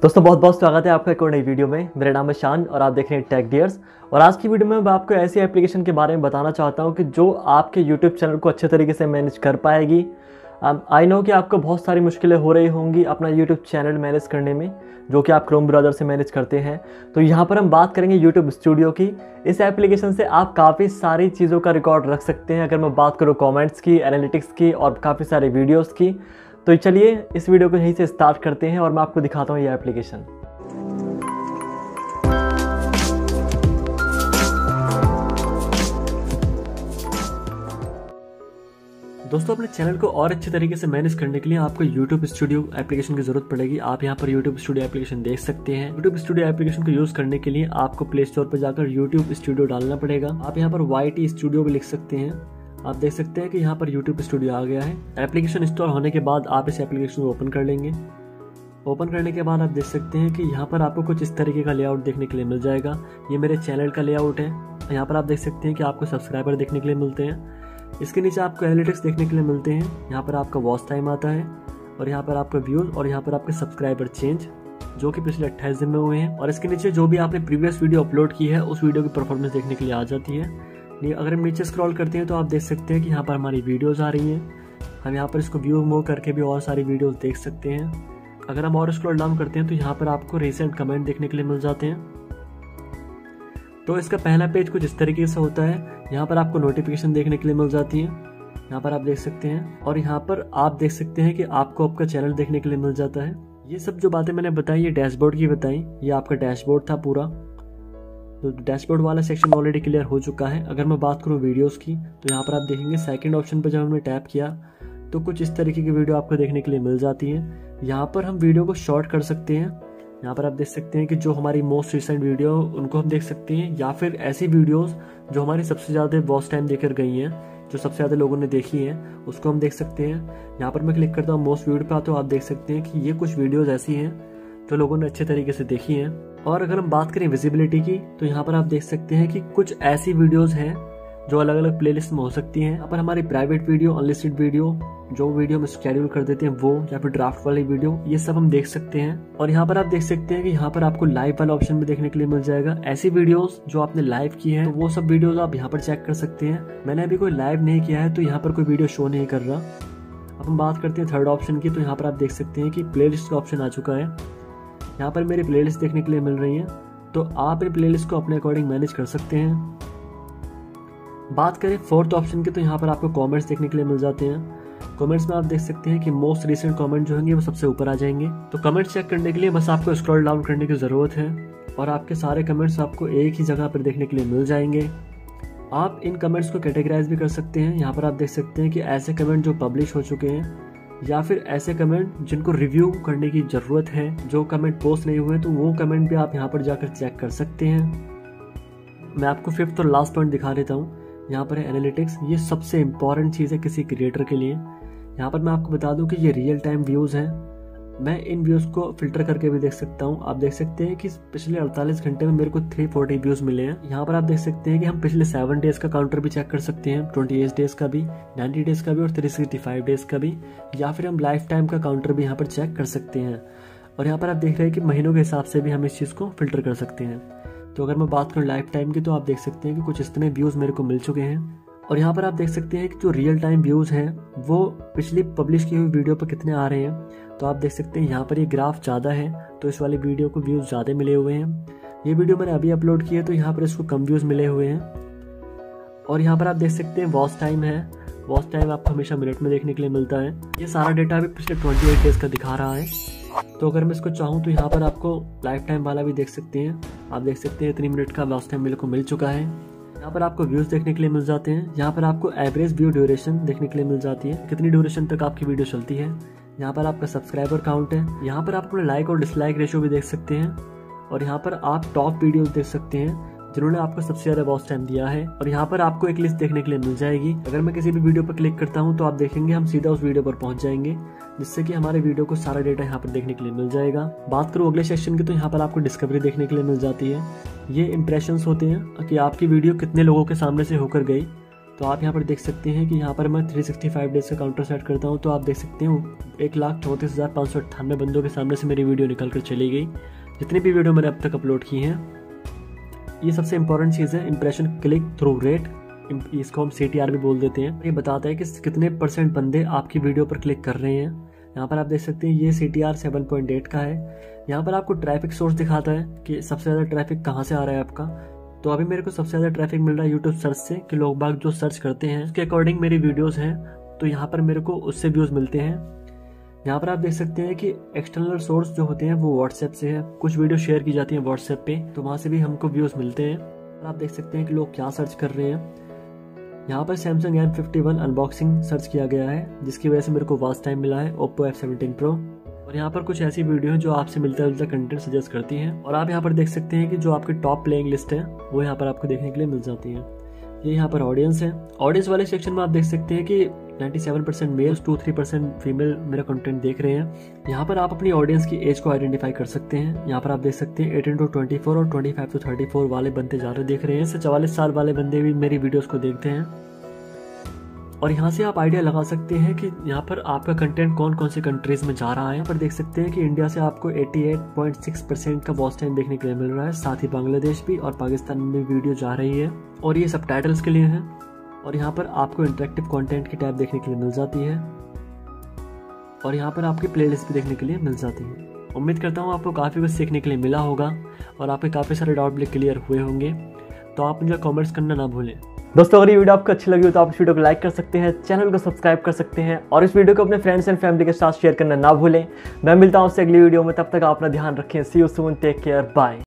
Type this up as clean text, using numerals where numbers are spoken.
दोस्तों बहुत बहुत स्वागत है आपका एक और नई वीडियो में। मेरा नाम है शान और आप देख रहे हैं टेक डियर्स। और आज की वीडियो में मैं आपको ऐसी एप्लीकेशन के बारे में बताना चाहता हूं कि जो आपके यूट्यूब चैनल को अच्छे तरीके से मैनेज कर पाएगी। आई नो कि आपको बहुत सारी मुश्किलें हो रही होंगी अपना यूट्यूब चैनल मैनेज करने में, जो कि आप क्रोम ब्राउज़र से मैनेज करते हैं। तो यहाँ पर हम बात करेंगे यूट्यूब स्टूडियो की। इस एप्लीकेशन से आप काफ़ी सारी चीज़ों का रिकॉर्ड रख सकते हैं। अगर मैं बात करूँ कॉमेंट्स की, एनालिटिक्स की और काफ़ी सारे वीडियोज़ की, तो चलिए इस वीडियो को यहीं से स्टार्ट करते हैं और मैं आपको दिखाता हूँ ये एप्लीकेशन। दोस्तों अपने चैनल को और अच्छे तरीके से मैनेज करने के लिए आपको YouTube स्टूडियो एप्लीकेशन की जरूरत पड़ेगी। आप यहाँ पर YouTube स्टूडियो एप्लीकेशन देख सकते हैं। YouTube स्टूडियो एप्लीकेशन को यूज करने के लिए आपको प्ले स्टोर पर जाकर YouTube स्टूडियो डालना पड़ेगा। आप यहाँ पर YT स्टूडियो भी लिख सकते हैं। आप देख सकते हैं कि यहाँ पर YouTube स्टूडियो आ गया है। एप्लीकेशन इंस्टॉल होने के बाद आप इस एप्लीकेशन को ओपन कर लेंगे। ओपन करने के बाद आप देख सकते हैं कि यहाँ पर आपको कुछ इस तरीके का लेआउट देखने के लिए मिल जाएगा। ये मेरे चैनल का लेआउट है। यहाँ पर आप देख सकते हैं कि आपको सब्सक्राइबर देखने के लिए मिलते हैं। इसके नीचे आपको एनालिटिक्स देखने के लिए मिलते हैं। यहाँ पर आपका वॉच टाइम आता है और यहाँ पर आपका व्यूज और यहाँ पर आपके सब्सक्राइबर चेंज, जो कि पिछले 28 दिन में हुए हैं। और इसके नीचे जो भी आपने प्रीवियस वीडियो अपलोड की है उस वीडियो की परफॉर्मेंस देखने के लिए आ जाती है। अगर हम नीचे स्क्रॉल करते हैं तो आप देख सकते हैं कि यहाँ पर हमारी वीडियोस आ रही हैं। हम यहाँ पर इसको व्यू मूव करके भी और सारी वीडियोस देख सकते हैं। अगर हम और स्क्रॉल डाउन करते हैं तो यहाँ पर आपको रिसेंट कमेंट देखने के लिए मिल जाते हैं। तो इसका पहला पेज कुछ इस तरीके से होता है। यहाँ पर आपको नोटिफिकेशन देखने के लिए मिल जाती है। यहाँ पर आप देख सकते हैं और यहाँ पर आप देख सकते हैं कि आपको आपका चैनल देखने के लिए मिल जाता है। ये सब जो बातें मैंने बताई ये डैशबोर्ड की बताई। ये आपका डैशबोर्ड था पूरा। तो डैशबोर्ड वाला सेक्शन ऑलरेडी क्लियर हो चुका है। अगर मैं बात करूँ वीडियोस की तो यहाँ पर आप देखेंगे सेकंड ऑप्शन पर जब हमने टैप किया तो कुछ इस तरीके की वीडियो आपको देखने के लिए मिल जाती है। यहाँ पर हम वीडियो को शॉर्ट कर सकते हैं। यहाँ पर आप देख सकते हैं कि जो हमारी मोस्ट रिसेंट वीडियो उनको हम देख सकते हैं, या फिर ऐसी वीडियोस जो हमारी सबसे ज़्यादा वॉच टाइम देकर गई हैं, जो सबसे ज़्यादा लोगों ने देखी हैं, उसको हम देख सकते हैं। यहाँ पर मैं क्लिक करता हूँ मोस्ट व्यूड पे, तो आप देख सकते हैं कि ये कुछ वीडियोस ऐसी हैं जो लोगों ने अच्छे तरीके से देखी हैं। और अगर हम बात करें विजिबिलिटी की तो यहाँ पर आप देख सकते हैं कि कुछ ऐसी वीडियोस हैं जो अलग अलग प्लेलिस्ट में हो सकती हैं। यहाँ पर हमारी प्राइवेट वीडियो, अनलिस्टेड वीडियो, जो वीडियो हम शेड्यूल कर देते हैं वो, या फिर ड्राफ्ट वाली वीडियो, ये सब हम देख सकते हैं। और यहाँ पर आप देख सकते हैं कि यहाँ पर आपको लाइव वाला ऑप्शन भी देखने के लिए मिल जाएगा। ऐसी वीडियोस जो आपने लाइव की है तो वो सब वीडियोस आप यहाँ पर चेक कर सकते हैं। मैंने अभी कोई लाइव नहीं किया है तो यहाँ पर कोई वीडियो शो नहीं कर रहा। अब हम बात करते हैं थर्ड ऑप्शन की, तो यहाँ पर आप देख सकते हैं कि प्लेलिस्ट का ऑप्शन आ चुका है। यहाँ पर मेरी प्लेलिस्ट देखने के लिए मिल रही है, तो आप इन प्लेलिस्ट को अपने अकॉर्डिंग मैनेज कर सकते हैं। बात करें फोर्थ ऑप्शन की तो यहाँ पर आपको कमेंट्स देखने के लिए मिल जाते हैं। कमेंट्स में आप देख सकते हैं कि मोस्ट रिसेंट कमेंट जो होंगे वो सबसे ऊपर आ जाएंगे। तो कमेंट चेक करने के लिए बस आपको स्क्रॉल डाउन करने की जरूरत है और आपके सारे कमेंट्स आपको एक ही जगह पर देखने के लिए मिल जाएंगे। आप इन कमेंट्स को कैटेगराइज भी कर सकते हैं। यहाँ पर आप देख सकते हैं कि ऐसे कमेंट जो पब्लिश हो चुके हैं, या फिर ऐसे कमेंट जिनको रिव्यू करने की ज़रूरत है, जो कमेंट पोस्ट नहीं हुए, तो वो कमेंट भी आप यहाँ पर जाकर चेक कर सकते हैं। मैं आपको फिफ्थ और लास्ट पॉइंट दिखा देता हूँ। यहाँ पर है एनालिटिक्स। ये सबसे इंपॉर्टेंट चीज़ है किसी क्रिएटर के लिए। यहाँ पर मैं आपको बता दूँ कि ये रियल टाइम व्यूज़ हैं। मैं इन व्यूज़ को फिल्टर करके भी देख सकता हूँ। आप देख सकते हैं कि पिछले 48 घंटे में मेरे को 340 व्यूज़ मिले हैं। यहाँ पर आप देख सकते हैं कि हम पिछले 7 डेज़ का काउंटर भी चेक कर सकते हैं, 28 डेज़ का भी, 90 डेज़ का भी और 365 डेज़ का भी, या फिर हम लाइफ टाइम का काउंटर भी यहाँ पर चेक कर सकते हैं। और यहाँ पर आप देख रहे हैं कि महीनों के हिसाब से भी हम इस चीज़ को फिल्टर कर सकते हैं। तो अगर मैं बात करूँ लाइफ टाइम की तो आप देख सकते हैं कि कुछ इतने व्यूज़ मेरे को मिल चुके हैं। और यहाँ पर आप देख सकते हैं कि जो रियल टाइम व्यूज़ हैं वो पिछली पब्लिश की हुई वीडियो पर कितने आ रहे हैं। तो आप देख सकते हैं यहाँ पर ये ग्राफ ज़्यादा है तो इस वाली वीडियो को व्यूज़ ज़्यादा मिले हुए हैं। ये वीडियो मैंने अभी अपलोड की है तो यहाँ पर इसको कम व्यूज़ मिले हुए हैं। और यहाँ पर आप देख सकते हैं वॉच टाइम है। वॉच टाइम आपको हमेशा मिनट में देखने के लिए मिलता है। ये सारा डेटा अभी पिछले 28 डेज़ का दिखा रहा है। तो अगर मैं इसको चाहूँ तो यहाँ पर आपको लाइफ टाइम वाला भी देख सकते हैं। आप देख सकते हैं 3 मिनट का वॉच टाइम मेरे को मिल चुका है। यहाँ पर आपको व्यूज़ देखने के लिए मिल जाते हैं। यहाँ पर आपको एवरेज व्यू ड्यूरेशन देखने के लिए मिल जाती है, कितनी ड्यूरेशन तक आपकी वीडियो चलती है। यहाँ पर आपका सब्सक्राइबर काउंट है। यहाँ पर आप अपना लाइक और डिसलाइक रेशियो भी देख सकते हैं। और यहाँ पर आप टॉप वीडियोस देख सकते हैं जिन्होंने आपको सबसे ज़्यादा वॉच टाइम दिया है। और यहाँ पर आपको एक लिस्ट देखने के लिए मिल जाएगी। अगर मैं किसी भी वीडियो पर क्लिक करता हूँ तो आप देखेंगे हम सीधा उस वीडियो पर पहुँच जाएंगे, जिससे कि हमारे वीडियो को सारा डेटा यहाँ पर देखने के लिए मिल जाएगा। बात करूँ अगले सेक्शन की तो यहाँ पर आपको डिस्कवरी देखने के लिए मिल जाती है। ये इंप्रेशंस होते हैं कि आपकी वीडियो कितने लोगों के सामने से होकर गई। तो आप यहाँ पर देख सकते हैं कि यहाँ पर मैं 365 डेज का काउंटर सेट करता हूँ तो आप देख सकते हो 1,34,598 बंदों के सामने से मेरी वीडियो निकल कर चली गई। जितनी भी वीडियो मैंने अब तक अपलोड की हैं, ये सबसे इंपॉर्टेंट चीज़ है इम्प्रेशन क्लिक थ्रू रेट, इसको हम CTR भी बोल देते हैं। ये बताता है कि कितने % बंदे आपकी वीडियो पर क्लिक कर रहे हैं। यहाँ पर आप देख सकते हैं ये CTR 7.8 का है। यहाँ पर आपको ट्रैफिक सोर्स दिखाता है कि सबसे ज़्यादा ट्रैफिक कहाँ से आ रहा है आपका। तो अभी मेरे को सबसे ज़्यादा ट्रैफिक मिल रहा है यूट्यूब सर्च से, कि लोग बाग जो सर्च करते हैं उसके अकॉर्डिंग मेरी वीडियोस हैं, तो यहाँ पर मेरे को उससे व्यूज़ मिलते हैं। यहाँ पर आप देख सकते हैं कि एक्सटर्नल सोर्स जो होते हैं वो व्हाट्सएप से है, कुछ वीडियो शेयर की जाती है व्हाट्सएप पे, तो वहाँ से भी हमको व्यूज़ मिलते हैं। और आप देख सकते हैं कि लोग क्या सर्च कर रहे हैं। यहाँ पर Samsung M51 अनबॉक्सिंग सर्च किया गया है, जिसकी वजह से मेरे को वॉच टाइम मिला है Oppo F17 Pro। और यहाँ पर कुछ ऐसी वीडियो हैं जो आपसे मिलता जुलता कंटेंट सजेस्ट करती हैं। और आप यहाँ पर देख सकते हैं कि जो आपकी टॉप प्लेइंग लिस्ट है वो यहाँ पर आपको देखने के लिए मिल जाती है। ये यहाँ पर ऑडियंस है। ऑडियंस वाले सेक्शन में आप देख सकते हैं कि 97% मेल, 2-3% फीमेल मेरा कंटेंट देख रहे हैं। यहाँ पर आप अपनी ऑडियंस की एज को आइडेंटिफाई कर सकते हैं। यहाँ पर आप देख सकते हैं 18 to 24 और 25 to 34 वाले बंदे ज़्यादा देख रहे हैं। इससे 44 साल वाले बंदे भी मेरी वीडियोस को देखते हैं। और यहाँ से आप आइडिया लगा सकते हैं कि यहाँ पर आपका कंटेंट कौन कौन सी कंट्रीज में जा रहा है। यहाँ पर देख सकते हैं कि इंडिया से आपको 88.6% का वॉच टाइम देखने के लिए मिल रहा है, साथ ही बांग्लादेश भी और पाकिस्तान में वीडियो जा रही है, और ये सबटाइटल्स के लिए है। और यहाँ पर आपको इंटरेक्टिव कंटेंट की टैब देखने के लिए मिल जाती है, और यहाँ पर आपकी प्लेलिस्ट भी देखने के लिए मिल जाती है। उम्मीद करता हूँ आपको काफ़ी कुछ सीखने के लिए मिला होगा और आपके काफ़ी सारे डाउट भी क्लियर हुए होंगे। तो आप मुझे कमेंट्स करना ना भूलें। दोस्तों अगर ये वीडियो आपको अच्छी लगी हो तो आप इस वीडियो को लाइक कर सकते हैं, चैनल को सब्सक्राइब कर सकते हैं और इस वीडियो को अपने फ्रेंड्स एंड फैमिली के साथ शेयर करना ना भूलें। मैं मिलता हूँ आपसे अगली वीडियो में, तब तक आप अपना ध्यान रखें। See you soon, take care, bye.